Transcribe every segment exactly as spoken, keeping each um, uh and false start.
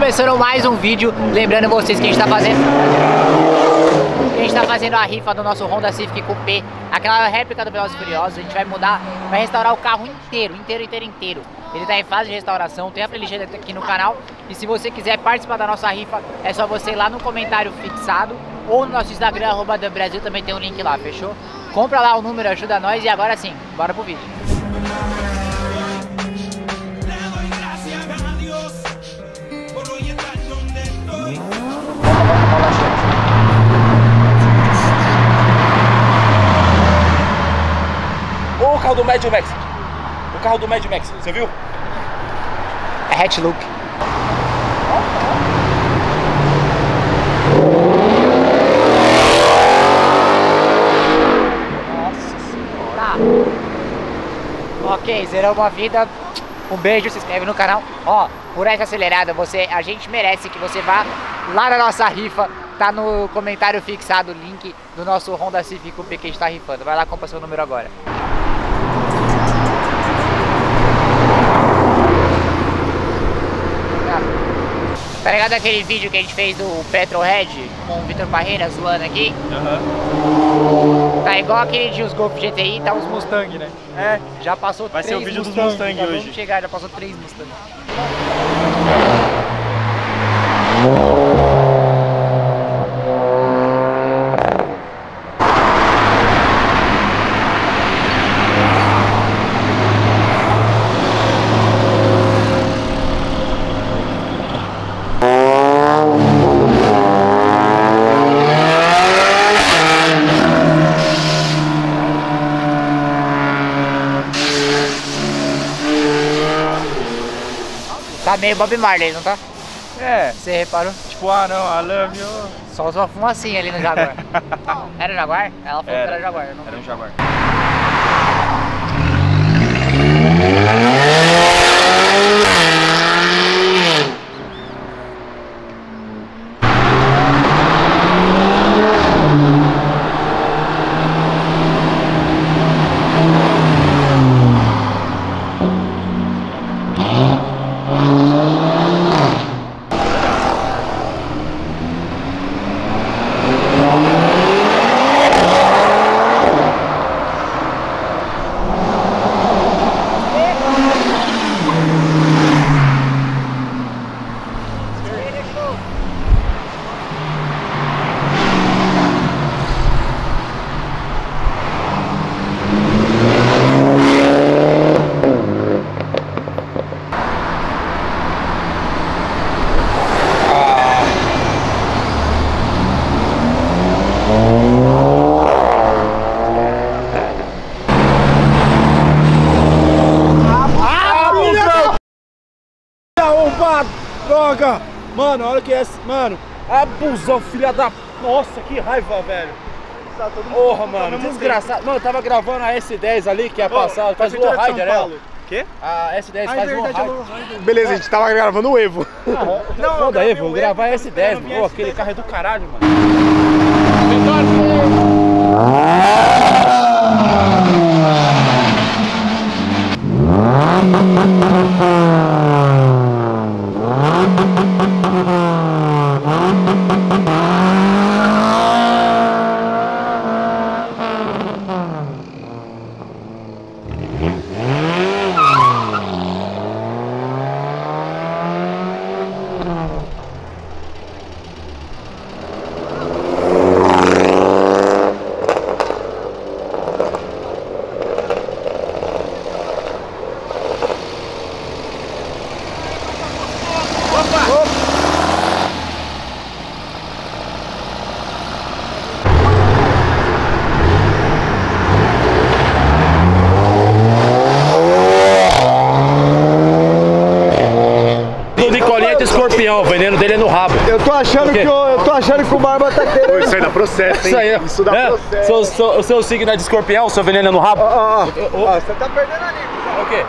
Começando mais um vídeo, lembrando vocês que a gente tá fazendo a gente tá fazendo a rifa do nosso Honda Civic Coupé, aquela réplica do Velozes e Furiosos. A gente vai mudar, vai restaurar o carro inteiro, inteiro, inteiro, inteiro. Ele tá em fase de restauração, tem a playlist aqui no canal. E se você quiser participar da nossa rifa, é só você ir lá no comentário fixado ou no nosso Instagram, arroba Dan Brasil, também tem um link lá, fechou? Compra lá o número, ajuda nós e agora sim, bora pro vídeo. O carro do Mad Max. O carro do Mad Max, você viu? É hatch look. Nossa senhora. Ok, zerou uma vida. Um beijo, se inscreve no canal. Ó, por essa acelerada, você, a gente merece que você vá lá na nossa rifa. Tá no comentário fixado o link do nosso Honda Civic Coupé que a gente tá rifando. Vai lá, compra seu número agora. Tá ligado aquele vídeo que a gente fez do Petrolhead com o Vitor Parreira zoando aqui? Uhum. Tá igual aquele de os Golf G T I, tá os Mustang, né? É. Já passou Vai três ser o vídeo Mustang, dos Mustang tá, hoje. vamos chegar, já passou três Mustang. Tá meio Bob Marley, não tá? É. Você reparou? Tipo, ah não, I love you. Só uma fumacinha ali no Jaguar. Era o Jaguar? Ela falou Era. que era Jaguar. Não... Era um Jaguar. Droga! Mano, olha que é esse. Mano, abusão, filha da. Nossa, que raiva, velho. Tá todo mundo. Porra, mano, desgraçado. Mano, eu tava gravando a S dez ali, que ia passar. Faz o Rider, ela. Quê? A S dez faz o Rider. Beleza, a gente tava gravando o Evo. Ah, não, não, da Evo, gravar a S dez, pô, aquele carro é do caralho, mano. Escorpião, o veneno dele é no rabo. Eu tô achando que o, eu tô achando que o Barba tá querendo. Isso aí dá processo, hein? Isso aí, isso dá é, processo. Seu, seu, o seu signo é de escorpião, o seu veneno é no rabo? Ó, ó, ó. Você tá perdendo ali. O quê?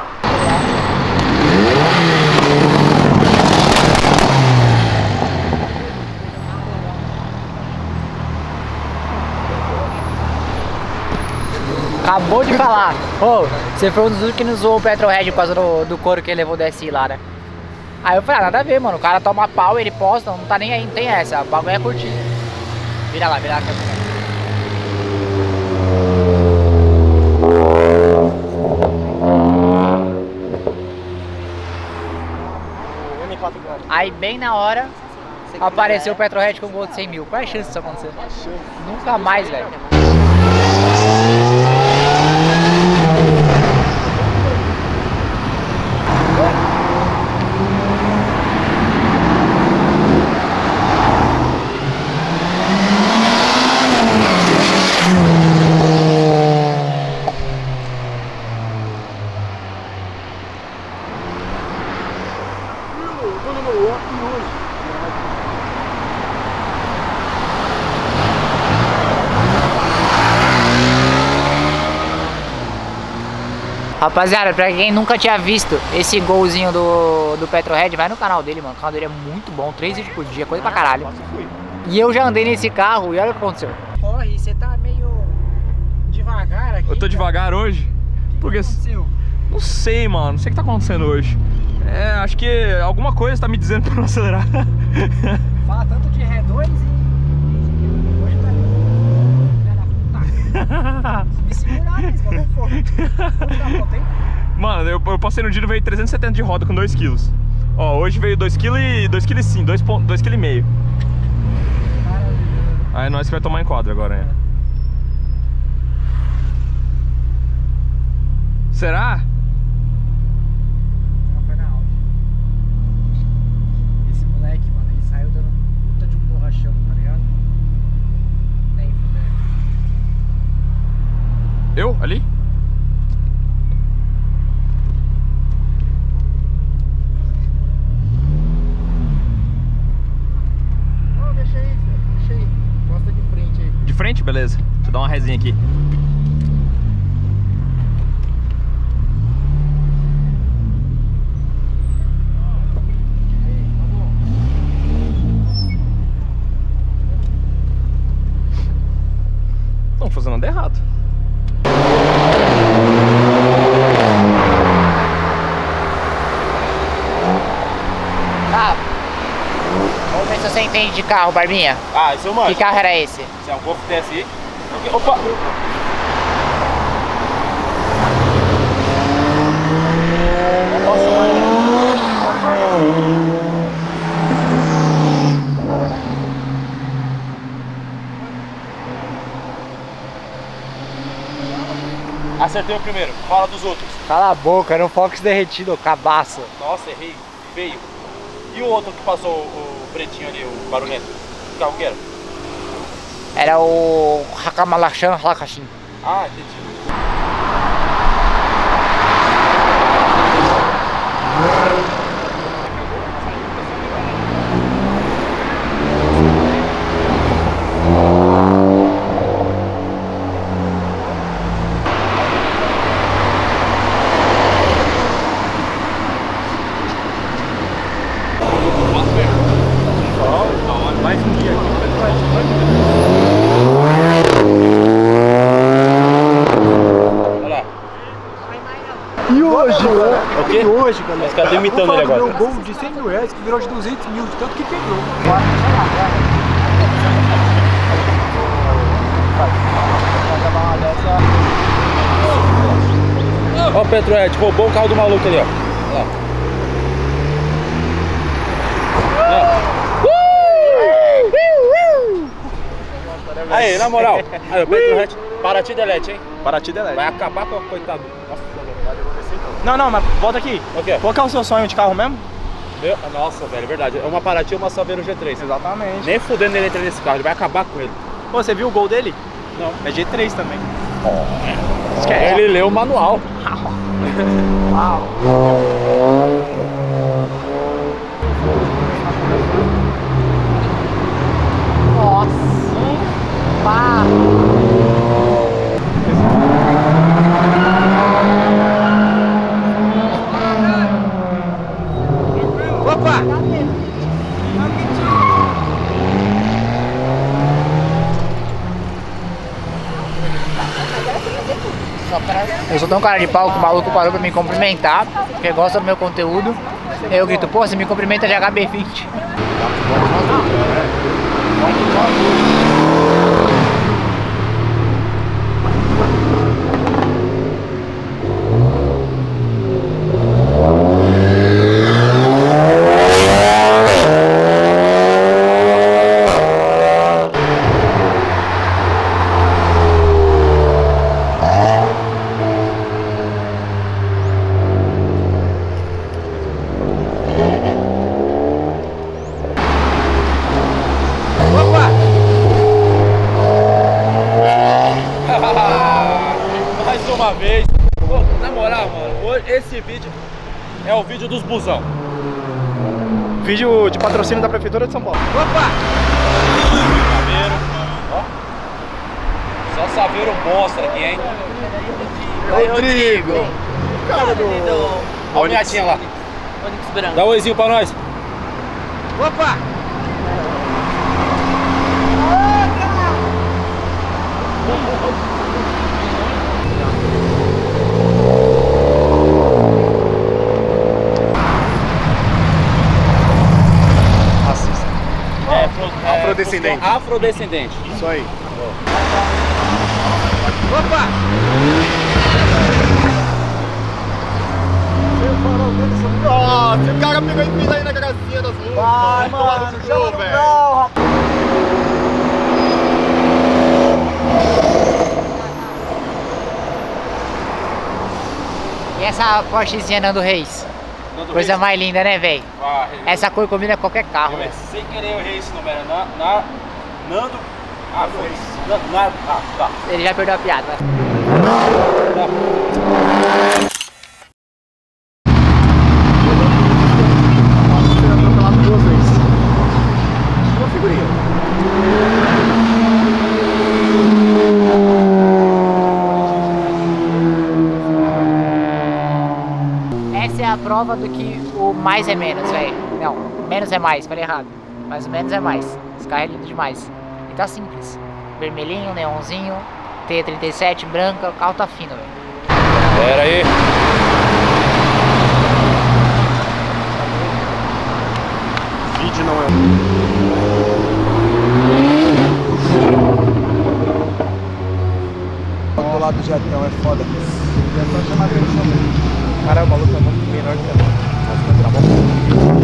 Acabou de falar. Ô, oh, você foi um dos únicos que nos zoou o Petrolhead por causa do, do couro que ele levou do S I lá, né? Aí eu falei, ah, nada a ver, mano. O cara toma pau, ele posta, não tá nem aí, não tem essa. O bagulho é curtir. Vira lá, vira lá. Aí bem na hora apareceu o Petrohead com um gol de cem mil. Qual é a chance disso acontecer? Nunca mais, velho. Rapaziada, pra quem nunca tinha visto esse golzinho do, do Petrohead, vai no canal dele, mano. O canal dele é muito bom, três vídeos por dia, coisa pra caralho. E eu já andei nesse carro e olha o que aconteceu. Corre, você tá meio devagar aqui. Eu tô devagar cara. hoje? Porque... aconteceu? Não sei, mano, não sei o que tá acontecendo hoje. É, acho que alguma coisa tá me dizendo pra não acelerar. Fala tanto de ré dois e... hoje tá... me segurar, mas quando for. Mano, eu, eu passei no dia e veio trezentos e setenta de roda com dois quilos. Ó, hoje veio dois quilos e dois quilos sim, dois quilos e meio. Aí nós que vai tomar enquadro agora, né? Será? Não, foi na Audi. Esse moleque, mano, ele saiu dando puta de um borrachão, tá ligado? Nem fuder. Eu? Ali? Não, deixa aí, deixa aí. Gosta de frente aí. De frente? Beleza. Deixa eu dar uma resinha aqui. Estão fazendo nada errado. Tá. Vamos ver se você entende de carro, Barbinha. Ah, isso eu manjo. Que carro era esse? Esse é um Golf T S I. Opa! Acertei o primeiro, fala dos outros. Cala a boca, era um Fox derretido, cabaço. Nossa, errei, feio. E o outro que passou o pretinho ali, o barulhento? Que carro que era? Era o Hakamalachan Halakashin. Ah, entendi. Mais um dia aqui. Olha lá. E hoje, né? O quê? E hoje, galera? Os caras estão imitando ele agora. Meu gol de cem mil reais que virou de duzentos mil, de tanto que quebrou. Ó o Petrohead, roubou o carro do maluco ali, ó. Olha lá. Aí, na moral, aí, o Petrohead, Paraty delete, hein? Paraty delete. Vai acabar com o coitado. Nossa, Não, não, mas volta aqui. o quê? Qual que é o seu sonho de carro mesmo? Meu, nossa, velho, é verdade. É uma Paraty e uma Saveiro G três. Exatamente. Nem fudendo ele entra nesse carro, ele vai acabar com ele. Pô, você viu o gol dele? Não. É G três também. Ele leu o manual. Nossa. Pá. Opa! Eu sou tão cara de pau que o maluco parou pra me cumprimentar, porque gosta do meu conteúdo. Eu grito, pô, você me cumprimenta de H B vinte. Mais uma vez. Pô, na moral, mano, hoje, esse vídeo é o vídeo dos busão. Vídeo de patrocínio da Prefeitura de São Paulo. Opa! Saveiro. Ó. Só saveiro monstro aqui, hein? Rodrigo! Cara do... Olha a minhatinha lá. Dá um oizinho pra nós. Opa! Afrodescendente. Afrodescendente. Isso aí. Opa! Nossa, o cara pegou e fez aí na gracinha das luzes. Vai, mano, chama no carro. E essa Porschezinha Nando Reis? Nando Coisa Reis. mais linda, né, velho? Ah, Essa cor combina qualquer carro, eu, velho. sem querer eu errei esse número. Na, na, Nando. Ah, foi isso. Na, na, ah, tá. Ele já perdeu a piada, vai. Duas vezes. Uma figurinha. Essa é a prova do que o mais é menos, velho. Não, menos é mais, falei errado. Mas o menos é mais. Esse carro é lindo demais. E tá simples. Vermelhinho, neonzinho, T trinta e sete, branca, o carro tá fino, velho. Pera aí. Vídeo não é. Do lado do jetão é foda. É só chamar a atenção dele. Cara, o maluco é muito menor que ela. Mas tá bom.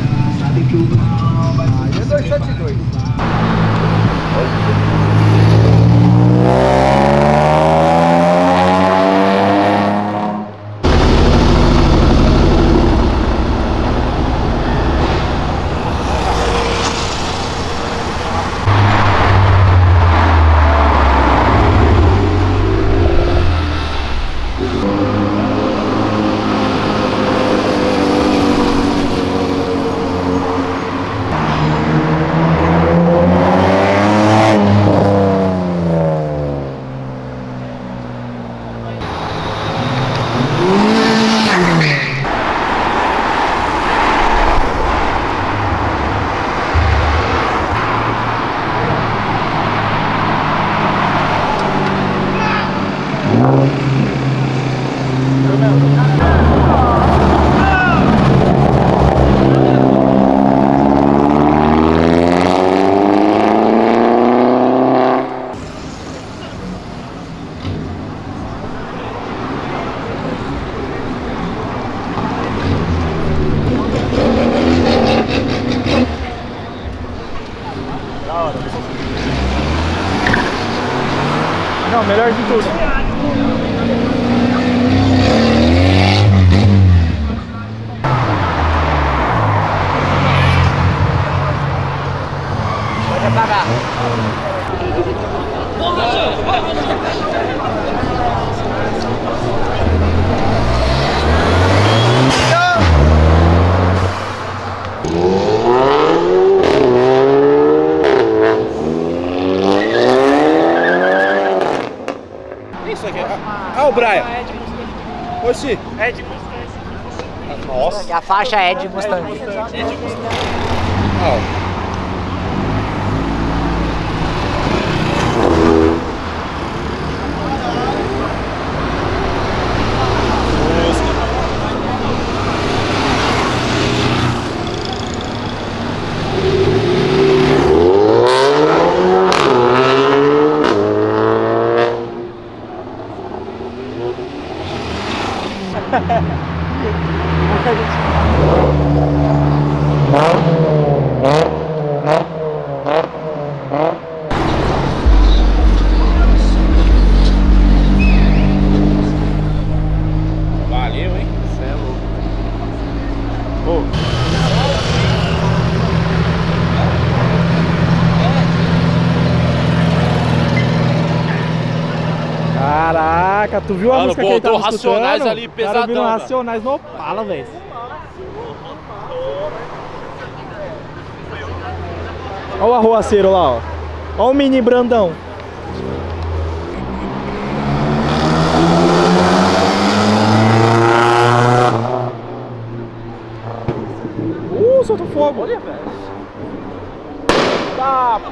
Aí é dois sete dois. Não, melhor de tudo. Pode apagar. Isso aqui. Ah, o Brian. Oxi. É de Nossa. E a faixa é de Mustang. Ah, Caraca, tu viu a Mano, música que ele botou tava Racionais escutando? ali, O cara viu pesadão, Racionais no Opala, velho. Olha o arruaceiro lá, ó. Olha o mini Brandão. Uh, solta fogo. Olha, velho. Tá,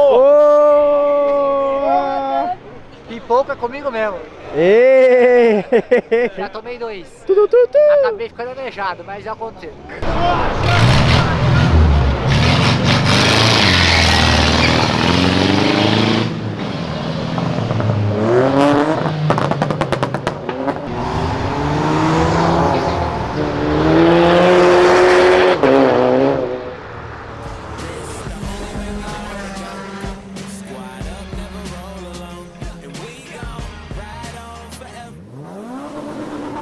porra. Pipoca comigo mesmo. Ê! Já tomei dois. Tudo, tudo, tudo. Acabei ficando aleijado, mas já aconteceu.